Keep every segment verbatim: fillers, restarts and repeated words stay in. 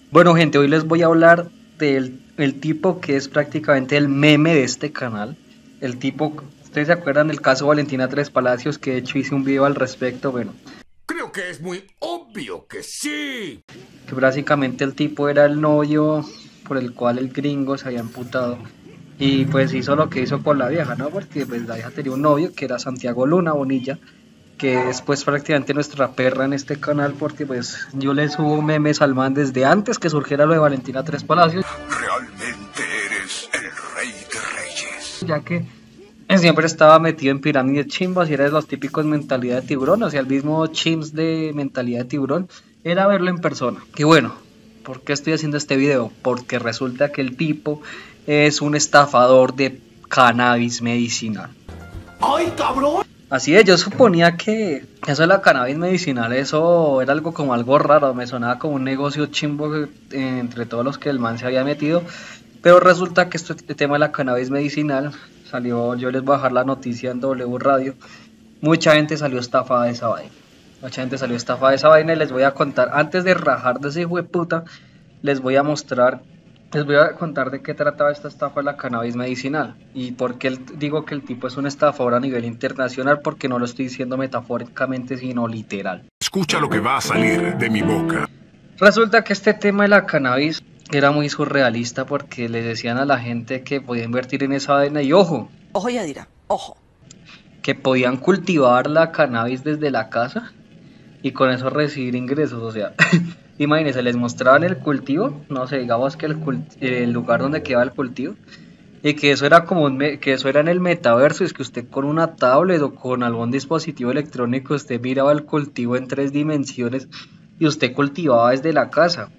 Bueno, gente, hoy les voy a hablar del el tipo que es prácticamente el meme de este canal. El tipo, ¿ustedes se acuerdan del caso Valentina Tres Palacios? Que de hecho hice un video al respecto. Bueno, Creo que es muy obvio que sí. que básicamente el tipo era el novio por el cual el gringo se había emputado. Y pues hizo lo que hizo con la vieja, ¿no? Porque pues la vieja tenía un novio que era Santiago Luna Bonilla, que es pues prácticamente nuestra perra en este canal, porque pues yo le subo memes al man desde antes que surgiera lo de Valentina Tres Palacios, Realmente eres el rey de reyes. ya que siempre estaba metido en pirámides chimbas y era de los típicos mentalidad de tiburón, o sea, el mismo chimps de mentalidad de tiburón, era verlo en persona. Y bueno, ¿por qué estoy haciendo este video? Porque resulta que el tipo es un estafador de cannabis medicinal. ¡Ay, cabrón! Así es, yo suponía que eso de la cannabis medicinal, eso era algo como algo raro, me sonaba como un negocio chimbo eh, entre todos los que el man se había metido, pero resulta que este tema de la cannabis medicinal salió, yo les voy a dejar la noticia en W Radio, mucha gente salió estafada de esa vaina, mucha gente salió estafada de esa vaina y les voy a contar, antes de rajar de ese hijo de puta, les voy a mostrar, les voy a contar de qué trataba esta estafa de la cannabis medicinal y por qué el- digo que el tipo es un estafador a nivel internacional, porque no lo estoy diciendo metafóricamente, sino literal. Escucha lo que va a salir de mi boca. Resulta que este tema de la cannabis era muy surrealista porque le decían a la gente que podía invertir en esa vaina y ojo, Ojo, Yadira, ojo. que podían cultivar la cannabis desde la casa y con eso recibir ingresos, o sea, imagínense, les mostraban el cultivo, no sé, digamos que el, cult- el lugar donde quedaba el cultivo, y que eso era como un me- que eso era en el metaverso, es que usted con una tablet o con algún dispositivo electrónico usted miraba el cultivo en tres dimensiones y usted cultivaba desde la casa.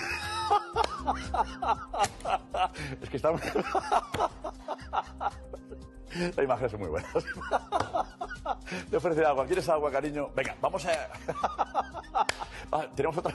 Es que está... La imagen es muy buena. Te ofrece agua. ¿Quieres agua, cariño? Venga, vamos a... Ah, tenemos otra...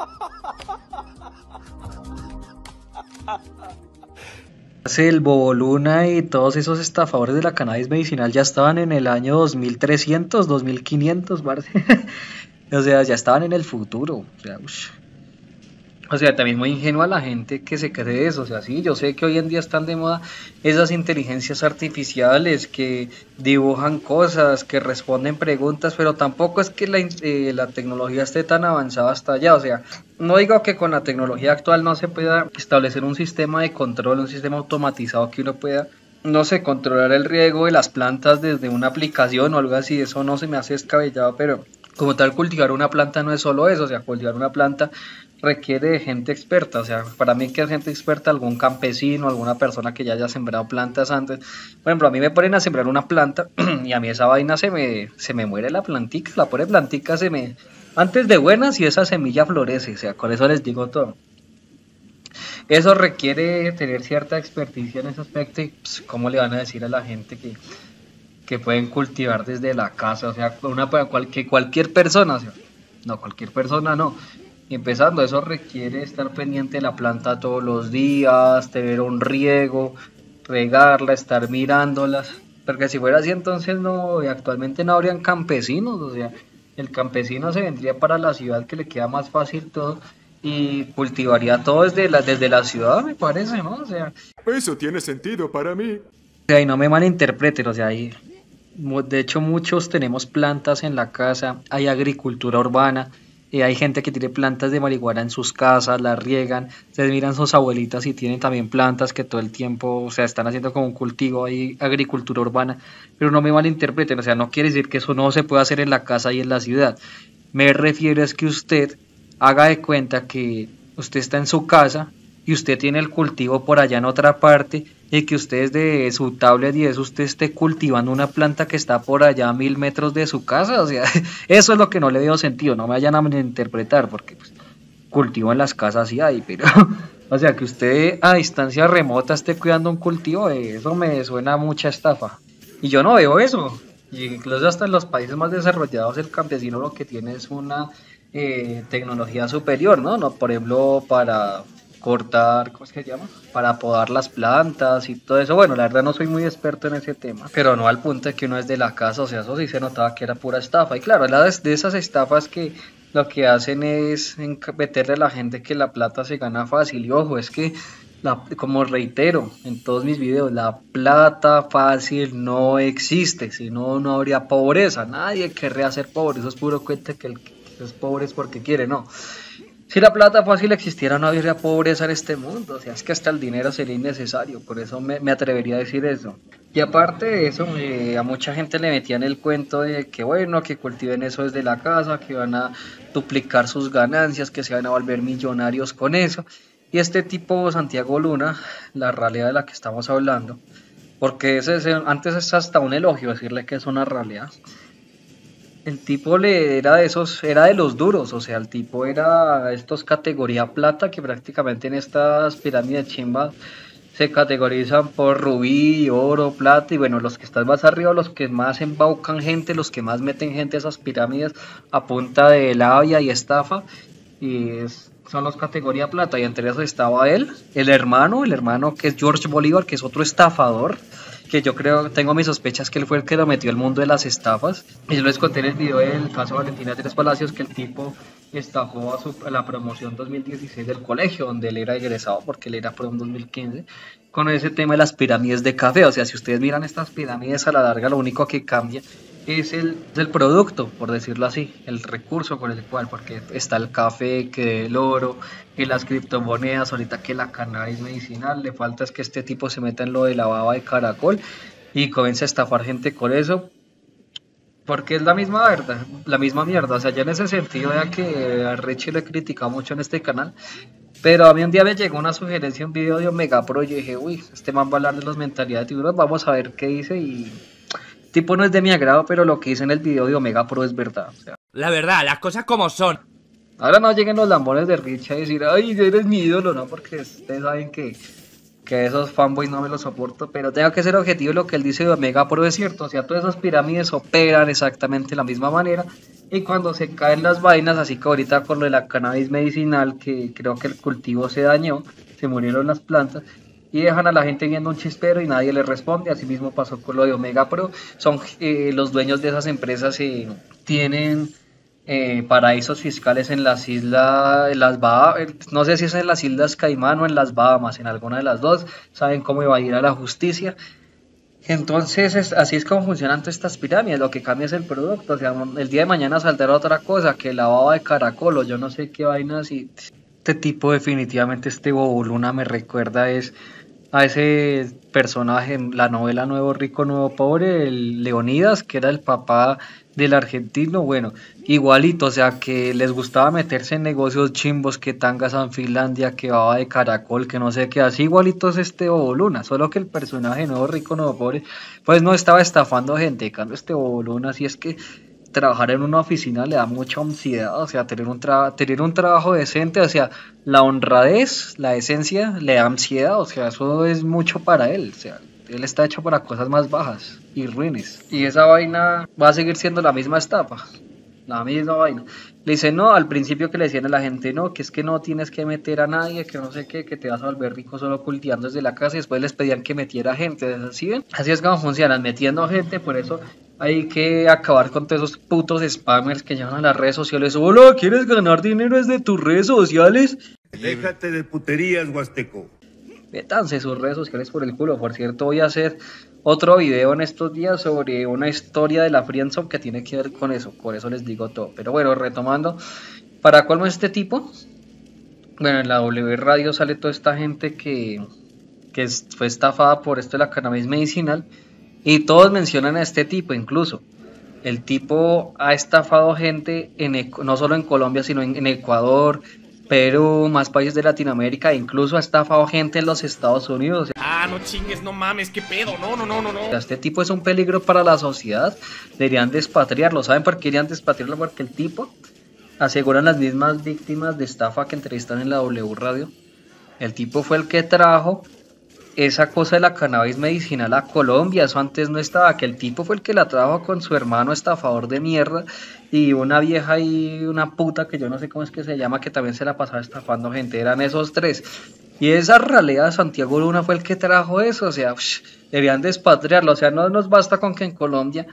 El Boboluna y todos esos estafadores de la cannabis medicinal ya estaban en el año dos mil trescientos, dos mil quinientos, parce. O sea, ya estaban en el futuro. O sea, ush. O sea, también muy ingenua la gente que se cree eso. O sea, sí, yo sé que hoy en día están de moda esas inteligencias artificiales que dibujan cosas, que responden preguntas, pero tampoco es que la, in- eh, la tecnología esté tan avanzada hasta allá. O sea, no digo que con la tecnología actual no se pueda establecer un sistema de control, un sistema automatizado que uno pueda, no sé, controlar el riego de las plantas desde una aplicación o algo así. Eso no se me hace descabellado, pero como tal, cultivar una planta no es solo eso. O sea, cultivar una planta requiere de gente experta. O sea, para mí que es gente experta, algún campesino, alguna persona que ya haya sembrado plantas antes. Por ejemplo, a mí me ponen a sembrar una planta y a mí esa vaina se me, se me muere la plantica, la pobre plantica se me... Antes de buenas y esa semilla florece, o sea, con eso les digo todo. Eso requiere tener cierta experticia en ese aspecto y pues, ¿cómo le van a decir a la gente que, que pueden cultivar desde la casa? O sea, una, cual, que cualquier persona, o sea, no, cualquier persona no. Empezando, eso requiere estar pendiente de la planta todos los días, tener un riego, regarla, estar mirándolas. Porque si fuera así, entonces no, actualmente no habrían campesinos. O sea, el campesino se vendría para la ciudad que le queda más fácil todo y cultivaría todo desde la, desde la ciudad, me parece, ¿no? O sea, Eso tiene sentido para mí. o sea, y no me malinterpreten, o sea, hay, mu- de hecho muchos tenemos plantas en la casa, hay agricultura urbana, y hay gente que tiene plantas de marihuana en sus casas, las riegan, ustedes miran sus abuelitas y tienen también plantas que todo el tiempo, o sea, están haciendo como un cultivo, hay agricultura urbana, pero no me malinterpreten, o sea, no quiere decir que eso no se pueda hacer en la casa y en la ciudad, me refiero es que usted haga de cuenta que usted está en su casa y usted tiene el cultivo por allá en otra parte y que usted desde su tablet y eso usted esté cultivando una planta que está por allá a mil metros de su casa, o sea, eso es lo que no le veo sentido, no me vayan a malinterpretar porque pues, cultivo en las casas sí hay, pero o sea que usted a distancia remota esté cuidando un cultivo, eh, eso me suena a mucha estafa y yo no veo eso. Y incluso hasta en los países más desarrollados el campesino lo que tiene es una eh, tecnología superior, ¿no? No, por ejemplo, para cortar, ¿cómo es que se llama? Para podar las plantas y todo eso. Bueno, la verdad no soy muy experto en ese tema, pero no al punto de que uno es de la casa, o sea, eso sí se notaba que era pura estafa. Y claro, la de de esas estafas que lo que hacen es enc- meterle a la gente que la plata se gana fácil. Y ojo, es que, la, como reitero en todos mis videos, la plata fácil no existe, si no, no habría pobreza. Nadie querría ser pobre, eso es puro cuento que el que es pobre es porque quiere, no. Si la plata fácil existiera, no habría pobreza en este mundo. O sea, es que hasta el dinero sería innecesario. Por eso me, me atrevería a decir eso. Y aparte de eso, eh, a mucha gente le metían el cuento de que, bueno, que cultiven eso desde la casa, que van a duplicar sus ganancias, que se van a volver millonarios con eso. Y este tipo, Santiago Luna, la realidad de la que estamos hablando, porque ese, ese- antes es hasta un elogio decirle que es una realidad. El tipo le era de esos, era de los duros, o sea, el tipo era estos categoría plata que prácticamente en estas pirámides chimba se categorizan por rubí, oro, plata y bueno, los que están más arriba, los que más embaucan gente, los que más meten gente a esas pirámides a punta de labia y estafa y es- son los categoría plata y entre esos estaba él, el hermano, el hermano que es George Bolívar, que es otro estafador que yo creo, tengo mis sospechas que él fue el que lo metió al mundo de las estafas. Y yo les conté en el video del caso Valentina Tres Palacios que el tipo estafó a, su, a la promoción dos mil dieciséis del colegio donde él era egresado, porque él era prom dos mil quince, con ese tema de las pirámides de café. O sea, si ustedes miran estas pirámides a la larga, lo único que cambia es el, es el producto, por decirlo así, el recurso con el cual, porque está el café, que el oro, que las criptomonedas, ahorita que la cannabis medicinal, le falta es que este tipo se meta en lo de la baba de caracol y comience a estafar gente con eso, porque es la misma verdad, la misma mierda, o sea, ya en ese sentido ya que a Richie le he criticado mucho en este canal, pero a mí un día me llegó una sugerencia, un video de Omega Pro, y yo dije, uy, este man va a hablar de las mentalidades de tiburones, vamos a ver qué dice y tipo no es de mi agrado, pero lo que dice en el video de Omega Pro es verdad, o sea, La verdad, las cosas como son. ahora no lleguen los lambones de Rich a decir, ay, eres mi ídolo, no, porque ustedes saben que, que esos fanboys no me los soporto, pero tengo que ser objetivo, lo que él dice de Omega Pro es cierto, o sea, todas esas pirámides operan exactamente de la misma manera, y cuando se caen las vainas, así que ahorita con lo de la cannabis medicinal, que creo que el cultivo se dañó, se murieron las plantas, y dejan a la gente viendo un chispero y nadie le responde, así mismo pasó con lo de Omega Pro, son eh, los dueños de esas empresas eh, tienen eh, paraísos fiscales en las islas, en las Bahamas, no sé si es en las Islas Caimán o en las Bahamas, en alguna de las dos, saben cómo iba a ir a la justicia. Entonces, es, así es como funcionan todas estas pirámides, lo que cambia es el producto, o sea, el día de mañana saldrá otra cosa, que la baba de caracol o yo no sé qué vainas y este tipo definitivamente, este Bobo Luna me recuerda es a ese personaje en la novela Nuevo Rico, Nuevo Pobre, el Leonidas, que era el papá del argentino, bueno, igualito, o sea, que les gustaba meterse en negocios chimbos, que tangas en Finlandia, que baba de caracol, que no sé qué, así igualito es este Bobo Luna, solo que el personaje Nuevo Rico, Nuevo Pobre, pues no estaba estafando gente, en cambio este Bobo Luna, así es que trabajar en una oficina le da mucha ansiedad, o sea, tener un, tra tener un trabajo decente, o sea, la honradez, la esencia, le da ansiedad, o sea, eso es mucho para él, o sea, él está hecho para cosas más bajas y ruines. Y esa vaina va a seguir siendo la misma estafa, la misma vaina. Le dice no, al principio que le decían a la gente, no, que es que no tienes que meter a nadie, que no sé qué, que te vas a volver rico solo cultivando desde la casa y después les pedían que metiera gente, ¿así ven? Así es como funcionan, metiendo gente, por eso hay que acabar con todos esos putos spammers que llevan a las redes sociales. Hola, ¿quieres ganar dinero desde tus redes sociales? Déjate de puterías, Huasteco. Métanse sus redes sociales por el culo. Por cierto, voy a hacer otro video en estos días sobre una historia de la friendzone que tiene que ver con eso. Por eso les digo todo. Pero bueno, retomando, ¿para cuál es este tipo? Bueno, en la W Radio sale toda esta gente que, que es- fue estafada por esto de la cannabis medicinal. Y todos mencionan a este tipo, incluso. El tipo ha estafado gente en, Ecu- no solo en Colombia, sino en, en Ecuador, Perú, más países de Latinoamérica, e incluso ha estafado gente en los Estados Unidos. Ah, no chingues, no mames, qué pedo. No, no, no, no, no. O sea, este tipo es un peligro para la sociedad. Deberían despatriarlo. ¿Saben por qué deberían despatriarlo? Porque el tipo, aseguran las mismas víctimas de estafa que entrevistan en la W Radio, el tipo fue el que trajo esa cosa de la cannabis medicinal a Colombia, eso antes no estaba, que el tipo fue el que la trajo con su hermano estafador de mierda y una vieja y una puta que yo no sé cómo es que se llama, que también se la pasaba estafando gente, eran esos tres. Y esa realidad, Santiago Luna fue el que trajo eso, o sea, ush, deberían despatriarlo, o sea, no nos basta con que en Colombia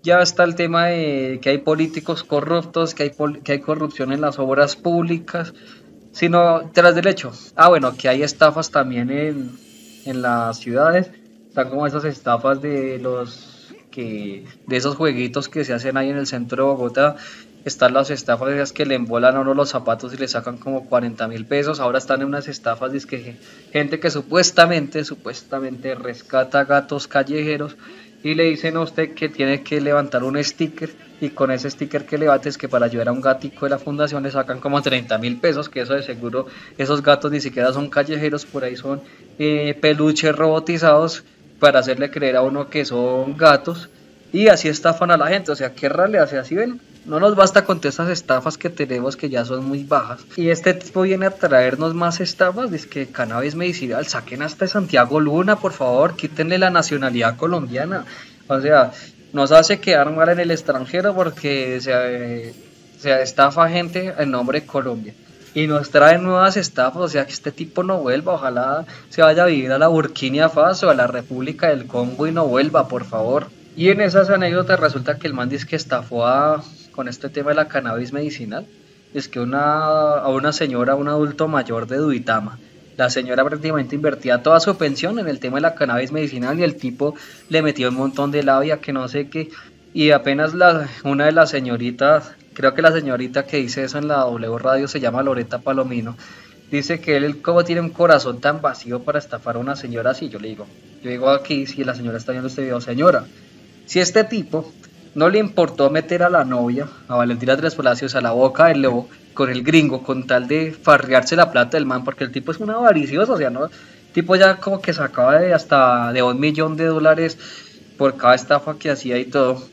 Ya está el tema de que hay políticos corruptos, que hay, pol- que hay corrupción en las obras públicas, sino tras del hecho. Ah, bueno, que hay estafas también en, en las ciudades. Están como esas estafas de los que de esos jueguitos que se hacen ahí en el centro de Bogotá. Están las estafas esas que le embolan a uno los zapatos y le sacan como cuarenta mil pesos. Ahora están en unas estafas de que gente que supuestamente, supuestamente rescata gatos callejeros y le dicen a usted que tiene que levantar un sticker y con ese sticker que levantes que para ayudar a un gatico de la fundación le sacan como treinta mil pesos, que eso de seguro esos gatos ni siquiera son callejeros, por ahí son eh, peluches robotizados para hacerle creer a uno que son gatos y así estafan a la gente. O sea, qué realidad, o así ven, no nos basta con todas esas estafas que tenemos que ya son muy bajas. Y este tipo viene a traernos más estafas, dice que cannabis medicinal, saquen hasta Santiago Luna, por favor, quítenle la nacionalidad colombiana. O sea, nos hace quedar mal en el extranjero porque se, eh, se estafa gente en nombre de Colombia. Y nos traen nuevas estafas, o sea que este tipo no vuelva, ojalá se vaya a vivir a la Burkina Faso, a la República del Congo y no vuelva, por favor. Y en esas anécdotas resulta que el man dice que estafó a, con este tema de la cannabis medicinal. Es que una, a una señora, un adulto mayor de Duitama, la señora prácticamente invertía toda su pensión en el tema de la cannabis medicinal y el tipo le metió un montón de labia que no sé qué. Y apenas la, una de las señoritas, creo que la señorita que dice eso en la W Radio se llama Loreta Palomino, dice que él como tiene un corazón tan vacío para estafar a una señora así. Yo le digo, yo digo aquí, si la señora está viendo este video, señora, si este tipo no le importó meter a la novia, a Valentina Tres Palacios, a la boca del lobo con el gringo, con tal de farrearse la plata del man, porque el tipo es un avaricioso, o sea, ¿no? El tipo ya como que sacaba de hasta de un millón de dólares por cada estafa que hacía y todo.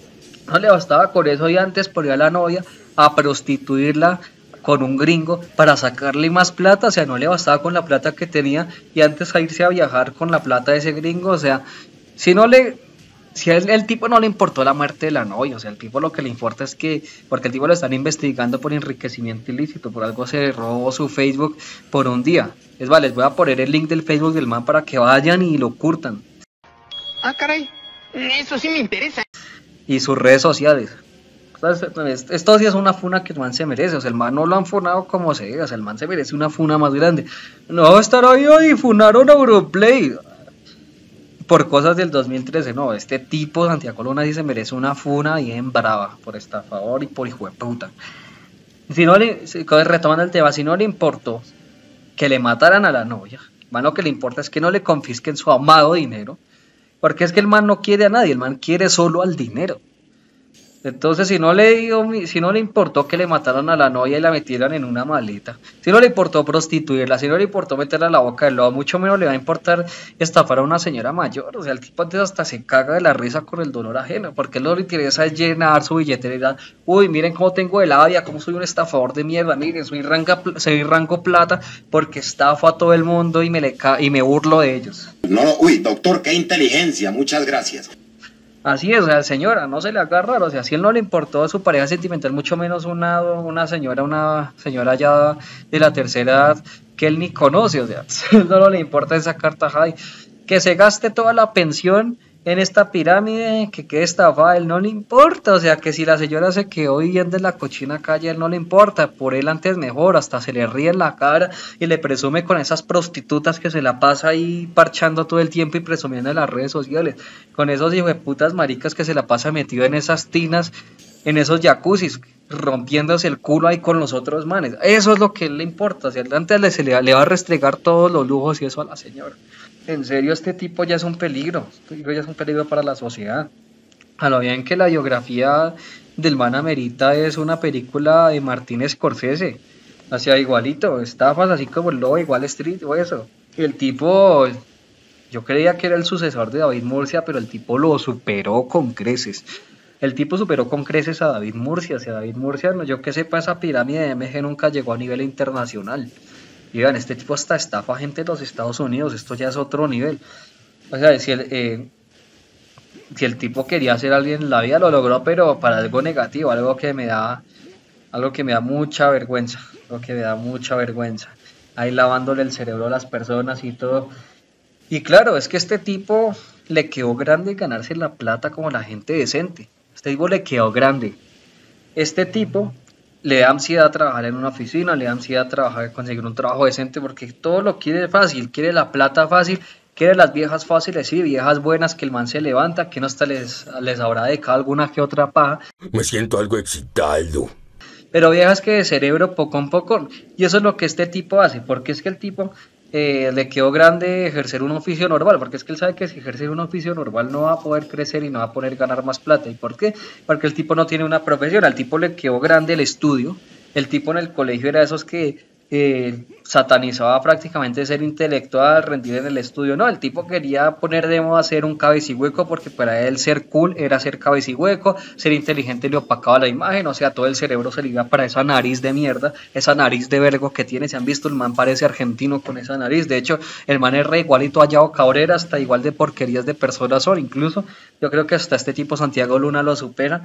No le bastaba con eso y antes ponía a la novia a prostituirla con un gringo para sacarle más plata, o sea, no le bastaba con la plata que tenía y antes a irse a viajar con la plata de ese gringo, o sea, si no le... Si el, el tipo no le importó la muerte de la novia, o sea, el tipo lo que le importa es que, porque el tipo lo están investigando por enriquecimiento ilícito, por algo se robó su Facebook por un día. Es vale, les voy a poner el link del Facebook del man para que vayan y lo curtan. Ah, caray, eso sí me interesa. Y sus redes sociales. Entonces, esto sí es una funa que el man se merece, o sea, el man no lo han funado como se diga, o sea, el man se merece una funa más grande. No va a estar ahí hoy, funaron a Europlay por cosas del dos mil trece, no, este tipo Santiago Luna sí se merece una funa bien brava por estafador y por hijo de puta. Si no le, retomando el tema, si no le importó que le mataran a la novia, el man lo que le importa es que no le confisquen su amado dinero, porque es que el man no quiere a nadie, el man quiere solo al dinero. Entonces, si no le dio, si no le importó que le mataran a la novia y la metieran en una maleta, si no le importó prostituirla, si no le importó meterla en la boca del lobo, mucho menos le va a importar estafar a una señora mayor. O sea, el tipo antes hasta se caga de la risa con el dolor ajeno, porque lo que le interesa es llenar su billetera. Uy, miren cómo tengo de labia, cómo soy un estafador de mierda, miren, soy, ranga, soy rango plata porque estafo a todo el mundo y me, le ca y me burlo de ellos. No, uy, doctor, qué inteligencia, muchas gracias. Así es, o sea, señora, no se le haga raro, o sea, si él no le importó a su pareja sentimental, mucho menos una, una señora, una señora ya de la tercera edad que él ni conoce, o sea, no le importa esa cartajada, que se gaste toda la pensión en esta pirámide, que quede estafada, a él no le importa, o sea, que si la señora se quedó viviendo en la cochina calle, a él no le importa, por él antes mejor, hasta se le ríe en la cara y le presume con esas prostitutas que se la pasa ahí parchando todo el tiempo y presumiendo en las redes sociales, con esos hijueputas maricas que se la pasa metido en esas tinas, en esos jacuzzis, rompiéndose el culo ahí con los otros manes, eso es lo que a él le importa, o sea, antes le, se le, le va a restregar todos los lujos y eso a la señora. En serio, este tipo ya es un peligro, este tipo ya es un peligro para la sociedad. A lo bien que la biografía del man amerita es una película de Martin Scorsese, o sea, igualito, estafas así como el lobo de Wall Street o eso. El tipo, yo creía que era el sucesor de David Murcia, pero el tipo lo superó con creces. El tipo superó con creces a David Murcia, o sea, David Murcia, no, yo que sepa, esa pirámide de M G nunca llegó a nivel internacional. Y vean, este tipo hasta estafa gente de los Estados Unidos, esto ya es otro nivel. O sea, si el, eh, si el tipo quería ser alguien en la vida, lo logró, pero para algo negativo, algo que me da, algo que me da mucha vergüenza, algo que me da mucha vergüenza. Ahí lavándole el cerebro a las personas y todo. Y claro, es que este tipo le quedó grande ganarse la plata como la gente decente. Este tipo le quedó grande. Este tipo le da ansiedad trabajar en una oficina, le da ansiedad trabajar, conseguir un trabajo decente, porque todo lo quiere fácil, quiere la plata fácil, quiere las viejas fáciles, sí, viejas buenas que el man se levanta, que no hasta les, les habrá dedicado alguna que otra paja. Me siento algo excitado. Pero viejas que de cerebro poco a poco, y eso es lo que este tipo hace, porque es que el tipo eh, le quedó grande ejercer un oficio normal, porque es que él sabe que si ejerce un oficio normal no va a poder crecer y no va a poder ganar más plata. ¿Y por qué? Porque el tipo no tiene una profesión, al tipo le quedó grande el estudio, el tipo en el colegio era de esos que eh, satanizaba prácticamente ser intelectual, rendir en el estudio, no, el tipo quería poner de moda ser un cabecihueco porque para él ser cool era ser cabecihueco, ser inteligente le opacaba la imagen, o sea, todo el cerebro se le iba para esa nariz de mierda, esa nariz de vergo que tiene, se han visto, el man parece argentino con esa nariz, de hecho, el man es re igualito a Yao Cabrera, hasta igual de porquerías de personas son, incluso, yo creo que hasta este tipo Santiago Luna lo supera.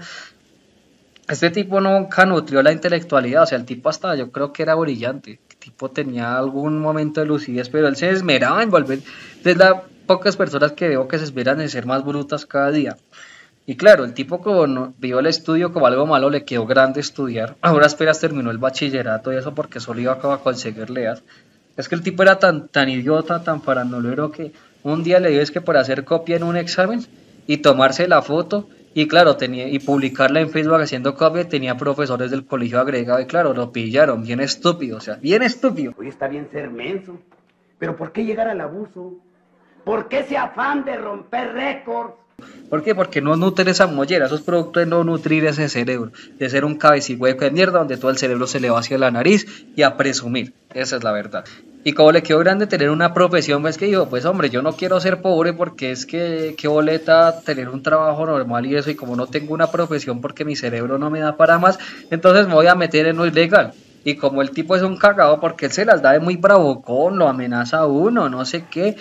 Este tipo nunca nutrió la intelectualidad, o sea, el tipo hasta yo creo que era brillante, el tipo tenía algún momento de lucidez, pero él se esmeraba en volver, de las pocas personas que veo que se esmeran en ser más brutas cada día. Y claro, el tipo como vio el estudio como algo malo, le quedó grande estudiar, ahora apenas terminó el bachillerato y eso porque solo iba a conseguir leas. Es que el tipo era tan, tan idiota, tan farandulero que un día le dio es que por hacer copia en un examen y tomarse la foto, y claro, tenía, y publicarla en Facebook haciendo copia, tenía profesores del colegio agregado y claro, lo pillaron, bien estúpido, o sea, bien estúpido. Hoy está bien ser menso, pero ¿por qué llegar al abuso? ¿Por qué ese afán de romper récords? ¿Por qué? Porque no nutren esa mollera, eso es producto de no nutrir ese cerebro, de ser un cabecihueco de mierda donde todo el cerebro se le va hacia la nariz y a presumir, esa es la verdad. Y como le quedó grande tener una profesión, pues que dijo, pues hombre, yo no quiero ser pobre porque es que qué boleta tener un trabajo normal y eso, y como no tengo una profesión porque mi cerebro no me da para más, entonces me voy a meter en lo ilegal. Y como el tipo es un cagado porque él se las da de muy bravocón, lo amenaza a uno, no sé qué,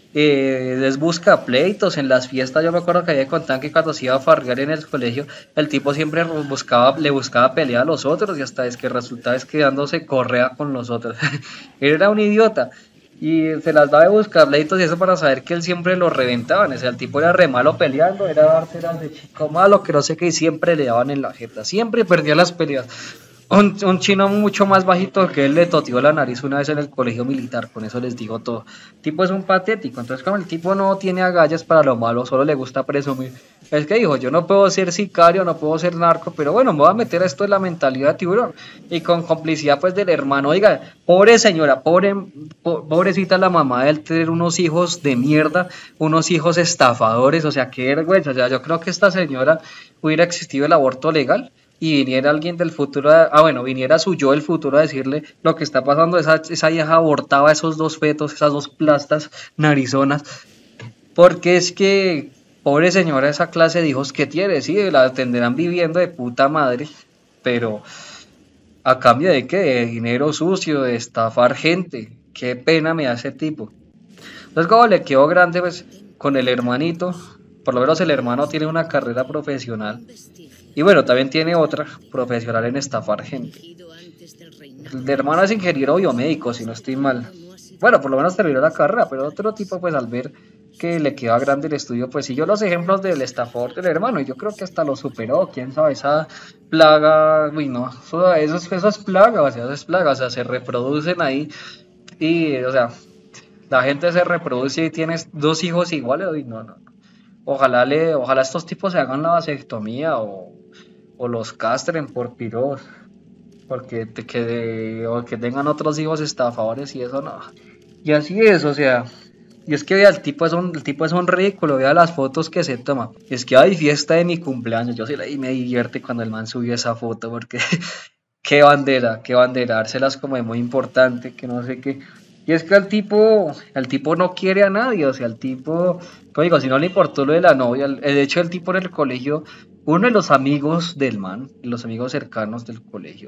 eh, les busca pleitos en las fiestas. Yo me acuerdo que había contado que cuando se iba a farrear en el colegio, el tipo siempre buscaba, le buscaba pelea a los otros y hasta es que resultaba es que dándose correa con los otros. Él era un idiota y se las daba de buscar pleitos y eso para saber que él siempre lo reventaban. O sea, el tipo era re malo peleando, era dárselas de chico malo, que no sé qué, y siempre le daban en la jeta, siempre perdía las peleas. Un, un chino mucho más bajito que él le toteó la nariz una vez en el colegio militar, con eso les digo todo. El tipo es un patético, entonces como el tipo no tiene agallas para lo malo, solo le gusta presumir. Es que dijo, yo no puedo ser sicario, no puedo ser narco, pero bueno, me voy a meter a esto de la mentalidad de tiburón. Y con complicidad pues del hermano, oiga, pobre señora, pobre, po, pobrecita la mamá de él tener unos hijos de mierda, unos hijos estafadores, o sea, qué vergüenza. O sea, yo creo que esta señora hubiera existido el aborto legal y viniera alguien del futuro, a, ah bueno, viniera su yo del futuro a decirle lo que está pasando, esa, esa vieja abortaba esos dos fetos, esas dos plastas narizonas, porque es que, pobre señora, esa clase de hijos que tiene, sí, la tendrán viviendo de puta madre, pero a cambio de qué, de dinero sucio, de estafar gente, qué pena me da ese tipo. Entonces como le quedó grande pues con el hermanito, por lo menos el hermano tiene una carrera profesional. Y bueno, también tiene otra profesional en estafar gente. El hermano es ingeniero biomédico, si no estoy mal. Bueno, por lo menos terminó la carrera, pero otro tipo, pues al ver que le queda grande el estudio, pues siguió los ejemplos del estafador del hermano, y yo creo que hasta lo superó, quién sabe, esa plaga, uy no, eso, eso, es, eso es plaga, o sea, eso es plaga, o sea, se reproducen ahí, y, o sea, la gente se reproduce y tienes dos hijos iguales, uy no, no, ojalá le, ojalá estos tipos se hagan la vasectomía, o o los castren por piros, porque te quede, o que tengan otros hijos estafadores y eso no. Y así es, o sea, y es que vea, el tipo es un, el tipo es un ridículo, vea las fotos que se toma. Es que hay fiesta de mi cumpleaños, yo sí la y me divierte cuando el man subió esa foto, porque qué bandera, qué bandera, dárselas como de muy importante, que no sé qué. Y es que el tipo, el tipo no quiere a nadie, o sea, el tipo, como digo, si no le importó lo de la novia, el, de hecho el tipo en el colegio, uno de los amigos del man, los amigos cercanos del colegio,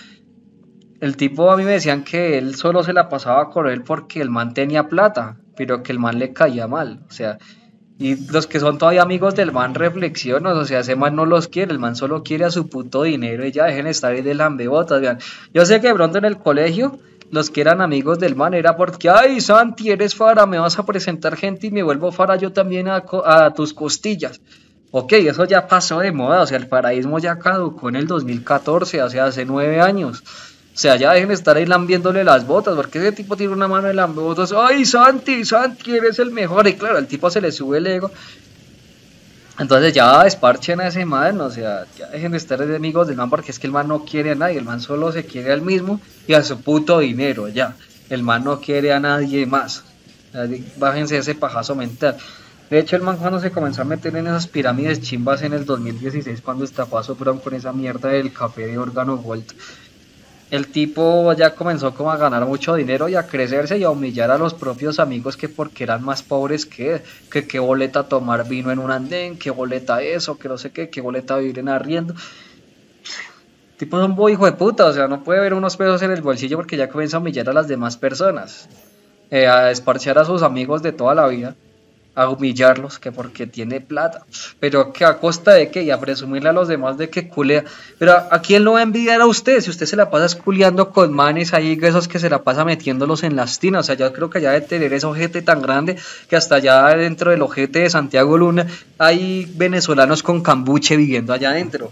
el tipo a mí me decían que él solo se la pasaba con él porque el man tenía plata, pero que el man le caía mal, o sea, y los que son todavía amigos del man reflexionan, o sea, ese man no los quiere, el man solo quiere a su puto dinero y ya dejen estar ahí de lambebotas, vean. Yo sé que de pronto en el colegio los que eran amigos del man era porque, ay, Santi, eres fara, me vas a presentar gente y me vuelvo fara yo también a, a tus costillas. Ok, eso ya pasó de moda, o sea, el paraísmo ya caducó en el dos mil catorce, o sea, hace nueve años. O sea, ya dejen de estar ahí lambiéndole las botas, porque ese tipo tiene una mano de lambotas. ¡Ay, Santi, Santi, eres el mejor! Y claro, al tipo se le sube el ego. Entonces ya desparchen a ese man, o sea, ya dejen de estar de amigos del man, porque es que el man no quiere a nadie, el man solo se quiere a él mismo y a su puto dinero, ya. El man no quiere a nadie más. Bájense ese pajazo mental. De hecho, el man cuando se comenzó a meter en esas pirámides chimbas en el dos mil dieciséis, cuando estafó a Sopron con esa mierda del café de Órgano Gold, el tipo ya comenzó como a ganar mucho dinero y a crecerse y a humillar a los propios amigos que porque eran más pobres que que qué boleta tomar vino en un andén, qué boleta eso, que no sé qué, qué boleta vivir en arriendo. El tipo es un boy hijo de puta, o sea, no puede ver unos pesos en el bolsillo porque ya comienza a humillar a las demás personas, eh, a esparciar a sus amigos de toda la vida, a humillarlos, que porque tiene plata, pero que a costa de que, y a presumirle a los demás de que culea. Pero a, a quién lo va a envidiar a usted si usted se la pasa esculeando con manes ahí, esos que se la pasa metiéndolos en las tinas. O sea, yo creo que ya de tener ese ojete tan grande que hasta allá dentro del ojete de Santiago Luna hay venezolanos con cambuche viviendo allá adentro.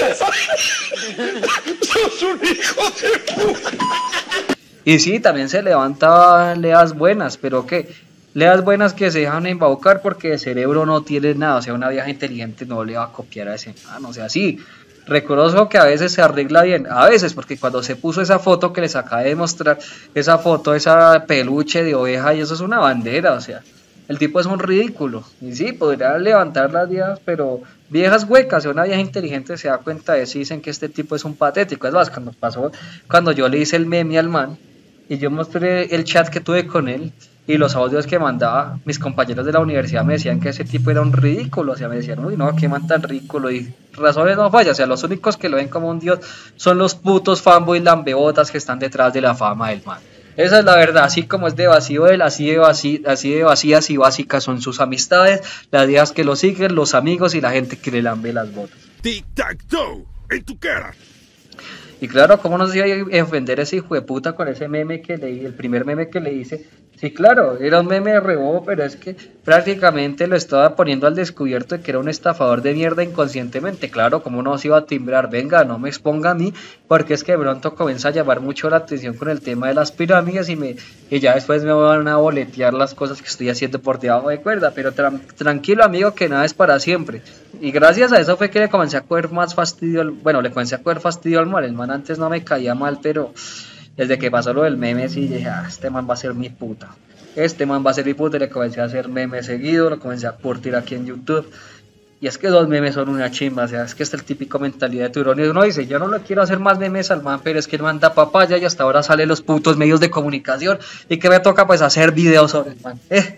¡Sos un hijo de puta! Y sí, también se levanta leas buenas, pero que leas buenas que se dejan embaucar porque de cerebro no tiene nada. O sea, una vieja inteligente no le va a copiar a ese man. O sea, sí, reconozco que a veces se arregla bien, a veces, porque cuando se puso esa foto que les acabé de mostrar, esa foto, esa peluche de oveja, y eso es una bandera, o sea, el tipo es un ridículo. Y sí, podría levantar las viejas, pero viejas huecas, si una vieja inteligente se da cuenta de eso y dicen que este tipo es un patético. Es más, cuando pasó, cuando yo le hice el meme al man, y yo mostré el chat que tuve con él, y los audios que mandaba, mis compañeros de la universidad me decían que ese tipo era un ridículo, o sea, me decían, uy, no, qué man tan ridículo, y razones no fallan, o sea, los únicos que lo ven como un dios son los putos fanboys lambebotas que están detrás de la fama del man. Esa es la verdad, así como es de vacío él, así de, vací, así de vacías y básicas son sus amistades, las viejas que lo siguen, los amigos y la gente que le lambe las botas. Tic-tac-toe, en tu cara. Y claro, ¿cómo no se iba a ofender ese hijo de puta con ese meme que le el primer meme que le hice? Sí, claro, era un meme de rebobo, pero es que prácticamente lo estaba poniendo al descubierto de que era un estafador de mierda inconscientemente. Claro, ¿cómo no se iba a timbrar? Venga, no me exponga a mí, porque es que de pronto comienza a llamar mucho la atención con el tema de las pirámides y, me, y ya después me van a boletear las cosas que estoy haciendo por debajo de cuerda. Pero tra tranquilo, amigo, que nada es para siempre. Y gracias a eso fue que le comencé a coger más fastidio, al, bueno, le comencé a coger fastidio al mal. El man antes no me caía mal, pero desde que pasó lo del meme, sí dije, ah, este man va a ser mi puta. Este man va a ser mi puta, y le comencé a hacer memes seguido, lo comencé a curtir aquí en YouTube. Y es que dos memes son una chimba, o sea, es que es el típico mentalidad de tiburón. Y uno dice, yo no le quiero hacer más memes al man, pero es que el man da papaya y hasta ahora salen los putos medios de comunicación. Y que me toca pues hacer videos sobre el man. Eh.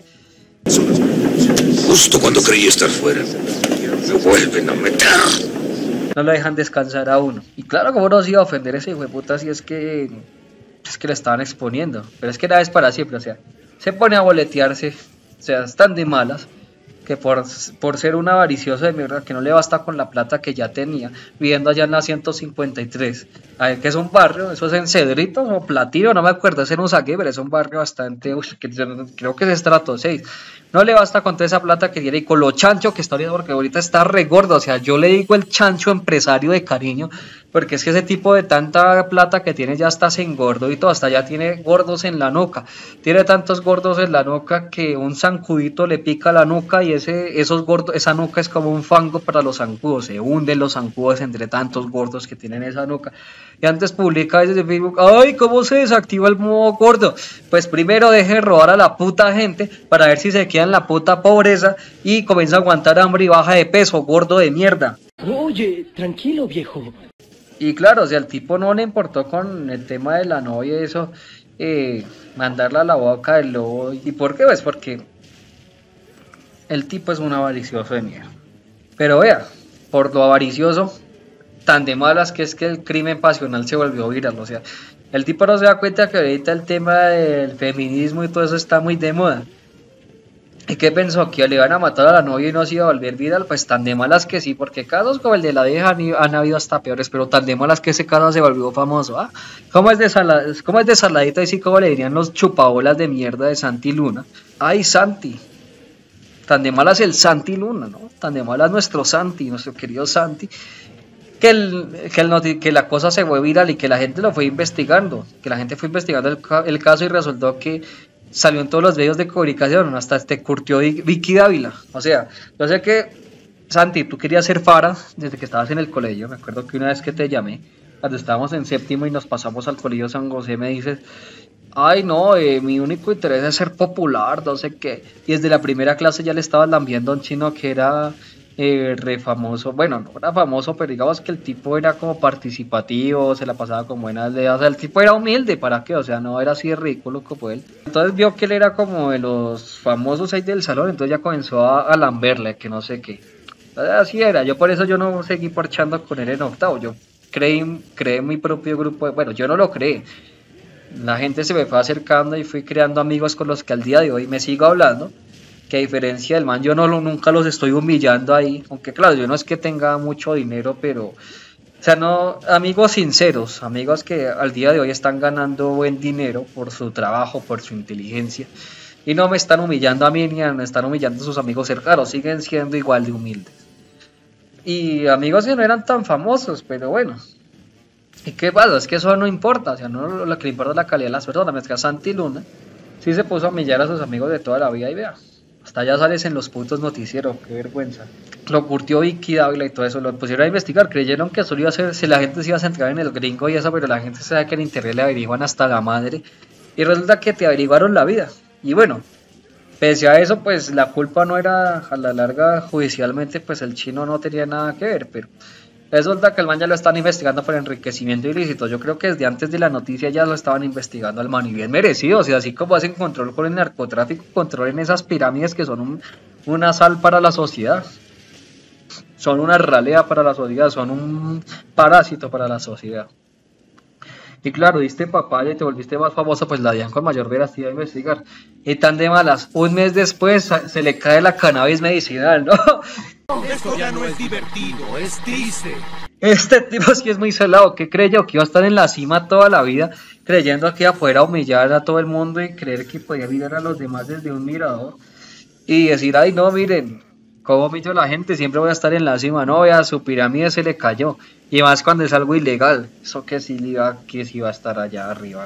Justo cuando creí estar fuera, me vuelven a meter. No lo dejan descansar a uno. Y claro, como no se iba a ofender ese hijo de puta si es que es que le estaban exponiendo. Pero es que nada es para siempre, o sea, se pone a boletearse, o sea, están de malas, que por, por ser un avaricioso de mierda que no le basta con la plata que ya tenía, viviendo allá en la ciento cincuenta y tres, a ver, que es un barrio, eso es en Cedritos o Platino, no me acuerdo, es en Usaquén, pero es un barrio bastante, uy, que, creo que es estrato seis, no le basta con toda esa plata que tiene y con lo chancho que está ahorita, porque ahorita está re gordo, o sea, yo le digo el chancho empresario de cariño, porque es que ese tipo de tanta plata que tiene ya hasta se engordó y todo, hasta ya tiene gordos en la nuca, tiene tantos gordos en la nuca que un zancudito le pica la nuca y ese, esos gordos, esa nuca es como un fango para los zancudos, se hunden los zancudos entre tantos gordos que tienen esa nuca. Y antes publica desde Facebook, ay, ¿cómo se desactiva el modo gordo? Pues primero deje robar a la puta gente para ver si se queda en la puta pobreza y comienza a aguantar hambre y baja de peso, gordo de mierda. Oye, tranquilo, viejo. Y claro, o sea, el tipo no le importó con el tema de la novia y eso, eh, mandarla a la boca del lobo. ¿Y por qué? Pues porque el tipo es un avaricioso de mierda. Pero vea, por lo avaricioso, tan de malas que es que el crimen pasional se volvió viral. O sea, el tipo no se da cuenta que ahorita el tema del feminismo y todo eso está muy de moda. ¿Y qué pensó? ¿Que le iban a matar a la novia y no se iba a volver viral? Pues tan de malas que sí, porque casos como el de la vieja han, han habido hasta peores, pero tan de malas que ese caso se volvió famoso. ¿Ah? ¿Cómo es de sala, cómo es de saladita? Y sí, como le dirían los chupabolas de mierda de Santi Luna. Ay, Santi, tan de malas el Santi Luna, ¿no? Tan de malas nuestro Santi, nuestro querido Santi, que, el, que, el, que la cosa se fue viral y que la gente lo fue investigando, que la gente fue investigando el, el caso y resultó que salió en todos los medios de comunicación, hasta te curtió Vicky Dávila. O sea, yo sé que, Santi, tú querías ser fara desde que estabas en el colegio. Me acuerdo que una vez que te llamé, cuando estábamos en séptimo y nos pasamos al colegio San José, me dices, ay no, eh, mi único interés es ser popular, no sé qué. Y desde la primera clase ya le estabas lambiendo a un chino que era eh, re famoso. Bueno, no era famoso, pero digamos que el tipo era como participativo, se la pasaba con buenas ideas. O sea, el tipo era humilde, ¿para qué? O sea, no era así de ridículo como él. Entonces vio que él era como de los famosos ahí del salón, entonces ya comenzó a, a lamberle, que no sé qué. Entonces, así era, yo por eso yo no seguí parchando con él en octavo. Yo creé, creé mi propio grupo, de, bueno, yo no lo creé. La gente se me fue acercando y fui creando amigos con los que al día de hoy me sigo hablando, que a diferencia del man yo no lo, nunca los estoy humillando ahí, aunque claro, yo no es que tenga mucho dinero, pero, o sea, no, amigos sinceros, amigos que al día de hoy están ganando buen dinero por su trabajo, por su inteligencia, y no me están humillando a mí ni me están humillando a sus amigos cercanos, siguen siendo igual de humildes. Y amigos que no eran tan famosos, pero bueno. ¿Y qué pasa? Es que eso no importa, o sea, no lo que le importa es la calidad de las personas. Mientras que Santi Luna sí se puso a humillar a sus amigos de toda la vida y vea, hasta ya sales en los putos noticieros, qué vergüenza. Lo curtió Vicky Dávila y todo eso, lo pusieron a investigar, creyeron que solo iba a ser, si la gente se iba a centrar en el gringo y eso, pero la gente sabe que en internet le averiguan hasta la madre, y resulta que te averiguaron la vida, y bueno, pese a eso, pues la culpa no era, a la larga, judicialmente, pues el chino no tenía nada que ver, pero resulta que el man ya lo están investigando por enriquecimiento ilícito. Yo creo que desde antes de la noticia ya lo estaban investigando al man y bien merecido. O sea, así como hacen control con el narcotráfico, controlen esas pirámides que son un, una sal para la sociedad. Son una ralea para la sociedad, son un parásito para la sociedad. Y claro, diste papaya y te volviste más famoso, pues la harían con mayor veracidad a investigar. Y tan de malas, un mes después se le cae la cannabis medicinal, ¿no? Esto ya no es divertido, es triste. Este tipo sí es muy salado, que creyó que iba a estar en la cima toda la vida, creyendo que iba a poder humillar a todo el mundo y creer que podía mirar a los demás desde un mirador. Y decir, ay no, miren, cómo humillo a la gente, siempre voy a estar en la cima, no, vea, su pirámide se le cayó. Y más cuando es algo ilegal, eso que sí iba, que sí iba a estar allá arriba,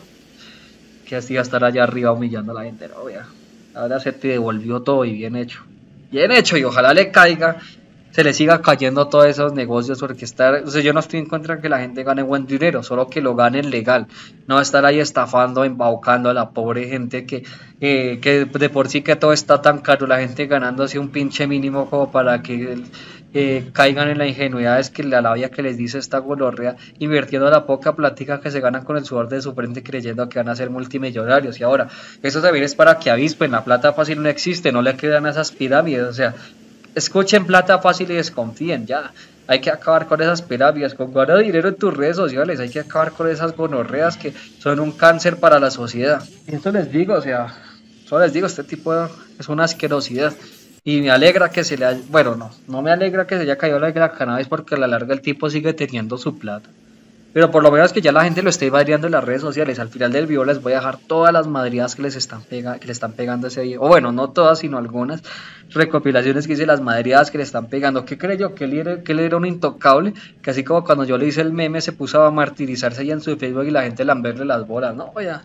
que sí iba a estar allá arriba humillando a la gente, no, vea, ahora se te devolvió todo y bien hecho, bien hecho, y ojalá le caiga, se le siga cayendo todos esos negocios, porque estar, o sea, yo no estoy en contra de que la gente gane buen dinero, solo que lo ganen legal, no estar ahí estafando, embaucando a la pobre gente que, eh, que de por sí que todo está tan caro, la gente ganando así un pinche mínimo como para que eh, caigan en la ingenuidad, es que la labia que les dice esta gonorrea, invirtiendo la poca plática que se ganan con el sudor de su frente, creyendo que van a ser multimillonarios. Y ahora, eso también es para que avispen, la plata fácil no existe, no le quedan a esas pirámides, o sea, escuchen plata fácil y desconfíen, ya. Hay que acabar con esas pirámides, con ganar dinero en tus redes sociales, hay que acabar con esas gonorreas que son un cáncer para la sociedad. Y esto les digo, o sea, solo les digo, este tipo es una asquerosidad. Y me alegra que se le haya, bueno, no, no me alegra que se haya caído la, la cannabis, porque a la larga el tipo sigue teniendo su plata. Pero por lo menos que ya la gente lo esté variando en las redes sociales. Al final del video les voy a dejar todas las madriadas que les están pega, que le están pegando a ese video. O bueno, no todas, sino algunas recopilaciones que hice las madriadas que le están pegando. ¿Qué creyó? Que él era, que él era un intocable, que así como cuando yo le hice el meme se puso a martirizarse allá en su Facebook y la gente lamberle las bolas. No, ya.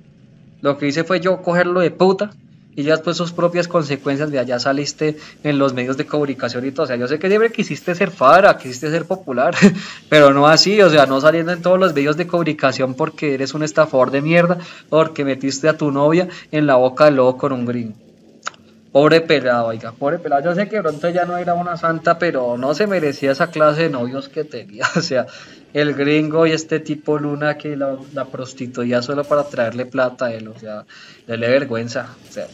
Lo que hice fue yo cogerlo de puta. Y ya después sus propias consecuencias, de allá saliste en los medios de comunicación y todo. O sea, yo sé que siempre quisiste ser fara, quisiste ser popular, pero no así, o sea, no saliendo en todos los medios de comunicación porque eres un estafador de mierda, porque metiste a tu novia en la boca del lobo con un gringo. Pobre pelado, oiga, pobre pelado. Yo sé que pronto ya no era una santa, pero no se merecía esa clase de novios que tenía. O sea, el gringo y este tipo Luna que la, la prostituía solo para traerle plata a él. O sea, dele vergüenza. O sea,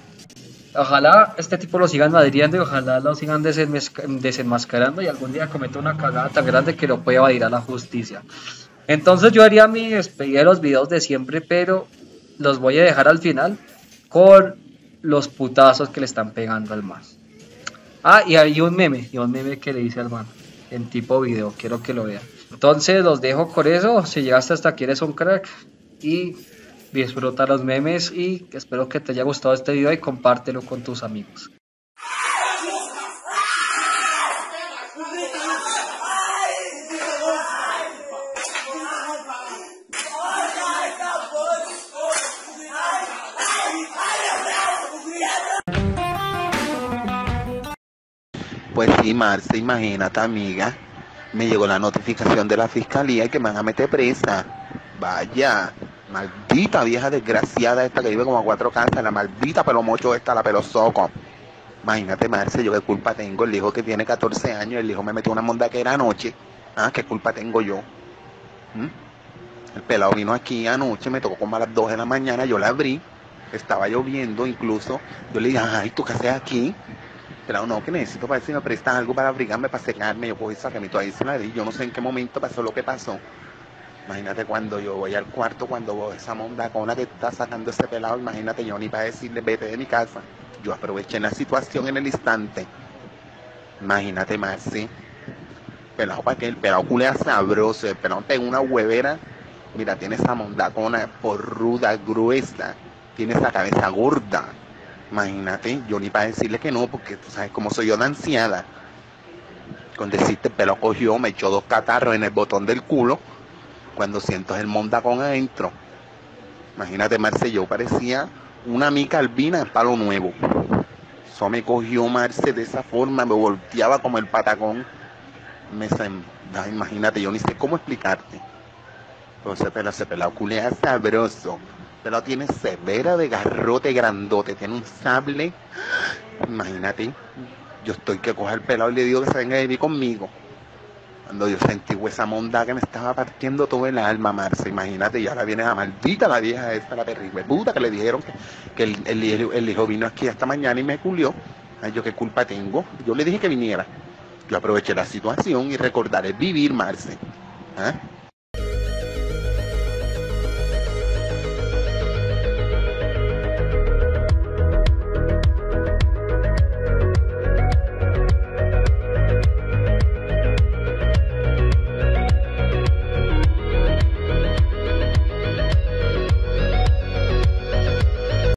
ojalá este tipo lo sigan madriando y ojalá lo sigan desenmascarando y algún día cometa una cagada tan grande que lo pueda ir a la justicia. Entonces yo haría mi despedida de los videos de siempre, pero los voy a dejar al final con los putazos que le están pegando al man. Ah, y hay un meme, y un meme que le dice al man en tipo video, quiero que lo vean. Entonces los dejo con eso. Si llegaste hasta aquí eres un crack y disfruta los memes y espero que te haya gustado este video y compártelo con tus amigos. Pues sí, Marce, imagínate, amiga. Me llegó la notificación de la fiscalía y que me van a meter presa. Vaya, maldita vieja desgraciada esta que vive como a cuatro casas, la maldita pelo mocho esta, la pelo soco. Imagínate, Marce, yo qué culpa tengo, el hijo que tiene catorce años, el hijo me metió una mondaquera anoche. Ah, qué culpa tengo yo. ¿Mm? El pelado vino aquí anoche, me tocó como a las dos de la mañana, yo la abrí, estaba lloviendo incluso, yo le dije, ay, ¿tú qué haces aquí? Pero no, que necesito para ver si me prestas algo para abrigarme, para secarme. Yo cogí esa camita ahí, se la di. Yo no sé en qué momento pasó lo que pasó. Imagínate cuando yo voy al cuarto, cuando veo esa mondacona que está sacando ese pelado, imagínate yo ni para decirle, vete de mi casa. Yo aproveché la situación en el instante. Imagínate, Marci. Pelado para que el pelado culea sabroso, el pelado tenga una huevera. Mira, tiene esa mondacona porruda, gruesa. Tiene esa cabeza gorda. Imagínate, yo ni para decirle que no, porque tú sabes cómo soy yo de ansiada. Con decirte, el pelo cogió, me echó dos catarros en el botón del culo, cuando siento el mondacón adentro. Imagínate, Marce, yo parecía una mica albina en palo nuevo. Eso me cogió, Marce, de esa forma, me volteaba como el patacón. Me sem... Ay, imagínate, yo ni sé cómo explicarte. Entonces, pero ese pelado culea sabroso. Pero tiene severa de garrote grandote, tiene un sable. Imagínate, yo estoy que coja el pelado y le digo que se venga a vivir conmigo. Cuando yo sentí esa monda que me estaba partiendo todo el alma, Marce, imagínate, y ahora viene la maldita la vieja esta, la terrible puta, que le dijeron que, que el, el, el hijo vino aquí esta mañana y me culió. Ay, yo qué culpa tengo. Yo le dije que viniera. Yo aproveché la situación y recordaré vivir, Marce. ¿Ah?